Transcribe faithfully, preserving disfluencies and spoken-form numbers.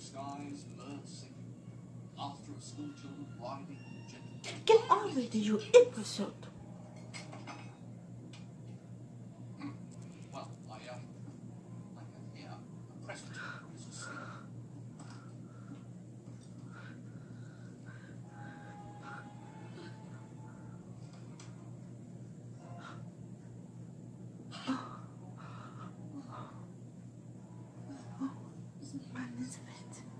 skies, birds singing, laughter of school children riding on gentle. Get on with your episode. Well, I, um, I have here a present for Missus Smith. Elizabeth.